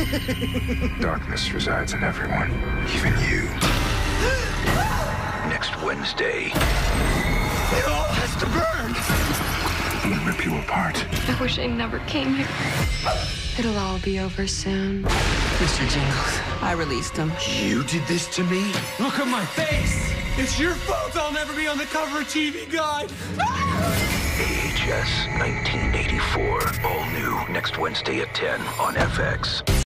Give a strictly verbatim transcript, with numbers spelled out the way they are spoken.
Darkness resides in everyone, even you. Next Wednesday. It all has to burn! We'll rip you apart. I wish I never came here. It'll all be over soon. Mister Jingles, I released him. You did this to me? Look at my face! It's your fault I'll never be on the cover of T V Guide! A H S nineteen eighty-four. All new next Wednesday at ten on F X.